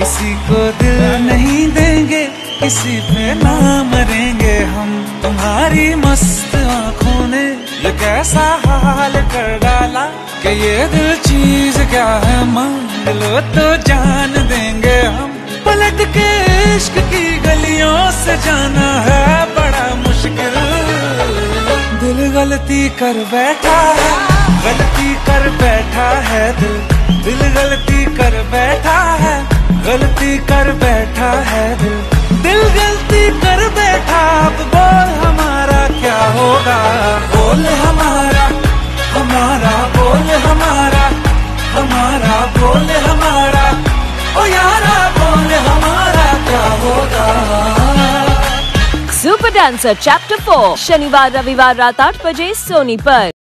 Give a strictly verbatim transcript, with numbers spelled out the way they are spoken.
किसी को दिल नहीं देंगे, किसी पे ना मरेंगे हम। तुम्हारी मस्त आंखों ने ये कैसा हाल कर डाला कि ये दिल चीज क्या है, मांग लो तो जान देंगे हम। पलट के इश्क की गलियों से जाना है बड़ा मुश्किल। दिल गलती कर बैठा है, गलती कर बैठा है दिल। दिल गलती कर बैठा है, गलती कर बैठा है दिल। दिल गलती कर बैठा, अब बोल हमारा क्या होगा। बोल हमारा, हमारा बोल हमारा, हमारा बोल हमारा, ओ यारा बोल हमारा क्या होगा। सुपर डांसर चैप्टर फोर शनिवार रविवार रात आठ बजे सोनी पर।